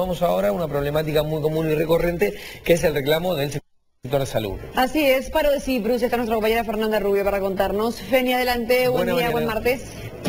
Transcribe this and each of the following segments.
vamos ahora a una problemática muy común y recurrente, que es el reclamo del sector de salud. Así es, paro de Cyprus, está nuestra compañera Fernanda Rubio para contarnos. Feni, adelante, buen día, buen martes.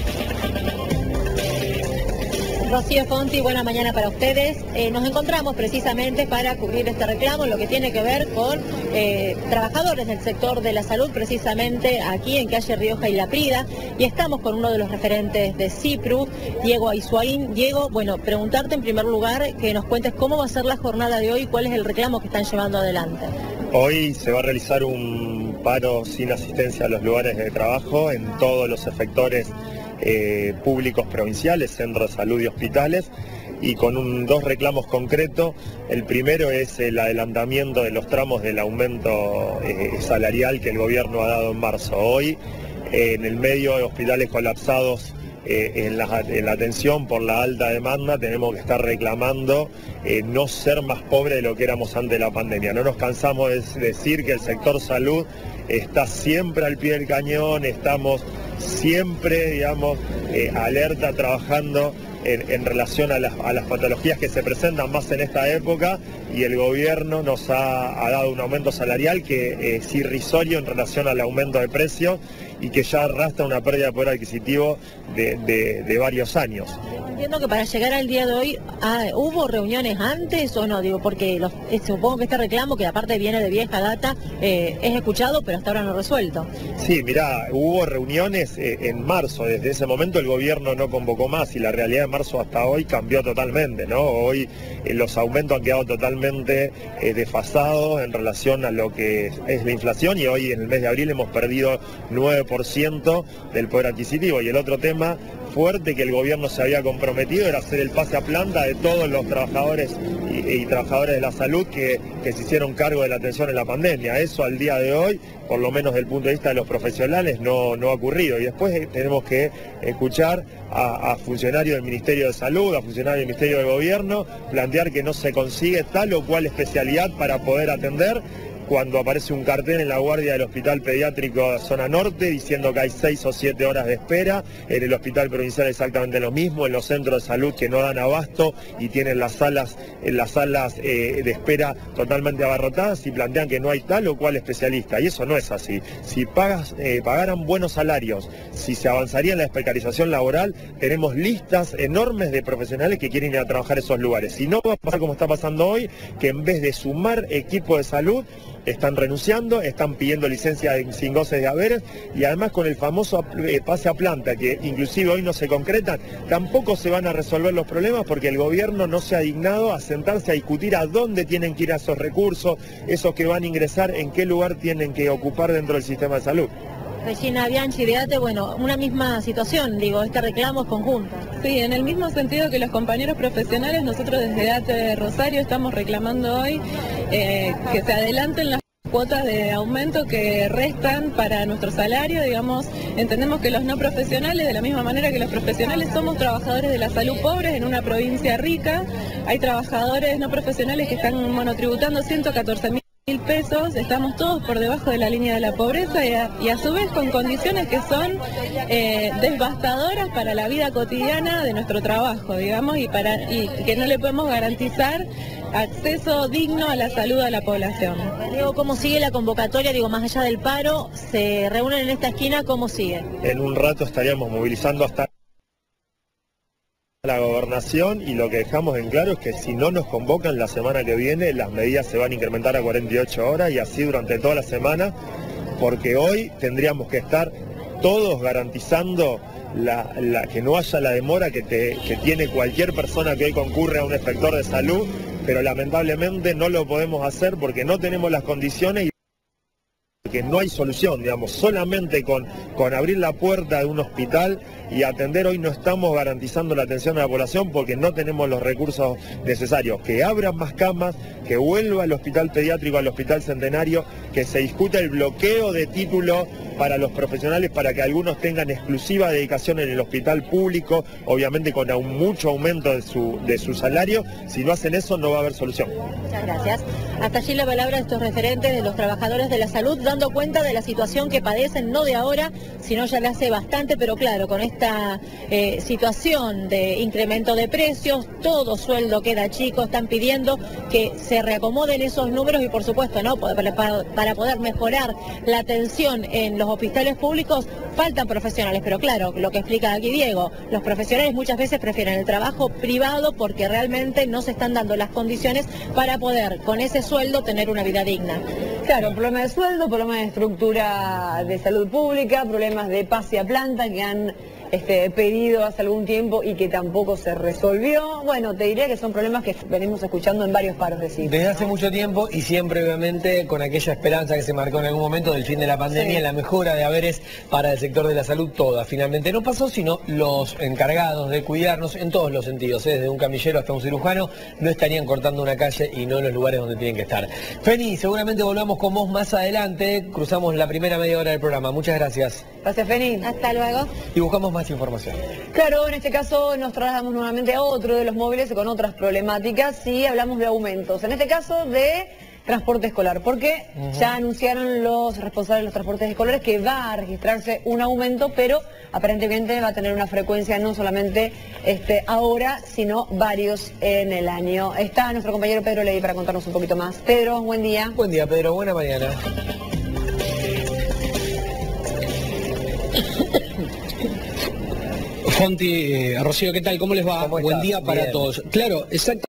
Rocío Fonti, buena mañana para ustedes. Nos encontramos precisamente para cubrir este reclamo, lo que tiene que ver con trabajadores del sector de la salud, precisamente aquí en calle Rioja y La Prida, y estamos con uno de los referentes de Cyprus, Diego Aisuain. Diego, bueno, preguntarte en primer lugar que nos cuentes cómo va a ser la jornada de hoy y cuál es el reclamo que están llevando adelante. Hoy se va a realizar un paro sin asistencia a los lugares de trabajo en todos los sectores públicos provinciales, centros de salud y hospitales, y con dos reclamos concretos. El primero es el adelantamiento de los tramos del aumento salarial que el gobierno ha dado en marzo. Hoy, en el medio de hospitales colapsados en la atención por la alta demanda, tenemos que estar reclamando no ser más pobre de lo que éramos antes de la pandemia. No nos cansamos de decir que el sector salud está siempre al pie del cañón, estamos siempre, digamos, alerta, trabajando en relación a las patologías que se presentan más en esta época, y el gobierno nos ha dado un aumento salarial que es irrisorio en relación al aumento de precios y que ya arrastra una pérdida de poder adquisitivo de varios años. Entiendo que para llegar al día de hoy, ¿hubo reuniones antes o no? Digo, porque supongo que este reclamo, que aparte viene de vieja data, es escuchado, pero hasta ahora no resuelto. Sí, mirá, hubo reuniones en marzo. Desde ese momento el gobierno no convocó más, y la realidad de marzo hasta hoy cambió totalmente, ¿no? Hoy los aumentos han quedado totalmente desfasados en relación a lo que es la inflación, y hoy en el mes de abril hemos perdido 9% del poder adquisitivo. Y el otro tema fuerte que el gobierno se había comprometido era hacer el pase a planta de todos los trabajadores y trabajadoras de la salud que se hicieron cargo de la atención en la pandemia. Eso al día de hoy, por lo menos desde el punto de vista de los profesionales, no ha ocurrido. Y después tenemos que escuchar a funcionarios del Ministerio de Salud, a funcionarios del Ministerio de Gobierno, plantear que no se consigue tal o cual especialidad para poder atender, cuando aparece un cartel en la guardia del Hospital Pediátrico Zona Norte diciendo que hay 6 o 7 horas de espera, en el Hospital Provincial exactamente lo mismo, en los centros de salud que no dan abasto y tienen las salas de espera totalmente abarrotadas, y plantean que no hay tal o cual especialista, y eso no es así. Si pagaran buenos salarios, si se avanzaría en la precarización laboral, tenemos listas enormes de profesionales que quieren ir a trabajar en esos lugares. Si no va a pasar como está pasando hoy, que en vez de sumar equipo de salud, están renunciando, están pidiendo licencia sin goces de haberes, y además con el famoso pase a planta, que inclusive hoy no se concretan, tampoco se van a resolver los problemas porque el gobierno no se ha dignado a sentarse a discutir a dónde tienen que ir a esos recursos, esos que van a ingresar, en qué lugar tienen que ocupar dentro del sistema de salud. Regina Bianchi, de ATE, bueno, una misma situación, digo, este reclamo es conjunto. Sí, en el mismo sentido que los compañeros profesionales, nosotros desde ATE de Rosario estamos reclamando hoy que se adelanten las cuotas de aumento que restan para nuestro salario. Digamos, entendemos que los no profesionales, de la misma manera que los profesionales, somos trabajadores de la salud pobres en una provincia rica. Hay trabajadores no profesionales que están monotributando 114.000 pesos, estamos todos por debajo de la línea de la pobreza, y a su vez con condiciones que son devastadoras para la vida cotidiana de nuestro trabajo, digamos, y que no le podemos garantizar acceso digno a la salud a la población. Digo, ¿cómo sigue la convocatoria? Digo, más allá del paro, se reúnen en esta esquina, ¿cómo sigue? En un rato estaríamos movilizando hasta la gobernación, y lo que dejamos en claro es que si no nos convocan la semana que viene, las medidas se van a incrementar a 48 horas y así durante toda la semana, porque hoy tendríamos que estar todos garantizando que no haya la demora que tiene cualquier persona que hoy concurre a un inspector de salud, pero lamentablemente no lo podemos hacer porque no tenemos las condiciones y que no hay solución, digamos, solamente con abrir la puerta de un hospital y atender hoy no estamos garantizando la atención a la población porque no tenemos los recursos necesarios. Que abran más camas, que vuelva el hospital pediátrico al hospital Centenario, que se discuta el bloqueo de título para los profesionales, para que algunos tengan exclusiva dedicación en el hospital público, obviamente con mucho aumento de su salario. Si no hacen eso, no va a haber solución. Muchas gracias. Hasta allí la palabra de estos referentes de los trabajadores de la salud, dando cuenta de la situación que padecen, no de ahora, sino ya le hace bastante, pero claro, con esta situación de incremento de precios, todo sueldo queda chico, están pidiendo que se reacomoden esos números y por supuesto, ¿no? Para poder mejorar la atención en los hospitales públicos, faltan profesionales, pero claro, lo que explica aquí Diego, los profesionales muchas veces prefieren el trabajo privado porque realmente no se están dando las condiciones para poder, con ese sueldo, tener una vida digna. Claro, problema de sueldo, problema de estructura de salud pública, problemas de pase a planta que han pedido hace algún tiempo y que tampoco se resolvió. Bueno, te diría que son problemas que venimos escuchando en varios paros de cifras. Desde hace mucho tiempo y siempre obviamente con aquella esperanza que se marcó en algún momento del fin de la pandemia, sí, la mejora de haberes para el sector de la salud toda. Finalmente no pasó, sino los encargados de cuidarnos en todos los sentidos, desde un camillero hasta un cirujano, no estarían cortando una calle y no en los lugares donde tienen que estar. Feni, seguramente volvamos con vos más adelante, cruzamos la primera media hora del programa. Muchas gracias. Gracias, Feni. Hasta luego. Y buscamos más información. Claro, en este caso nos trasladamos nuevamente a otro de los móviles con otras problemáticas y hablamos de aumentos. En este caso de transporte escolar, porque ya anunciaron los responsables de los transportes escolares que va a registrarse un aumento, pero aparentemente va a tener una frecuencia no solamente ahora, sino varios en el año. Está nuestro compañero Pedro Ley para contarnos un poquito más. Pedro, buen día. Buen día, Pedro, buena mañana. Fonti, Rocío, ¿qué tal? ¿Cómo les va? Buen día para todos. Claro, exacto.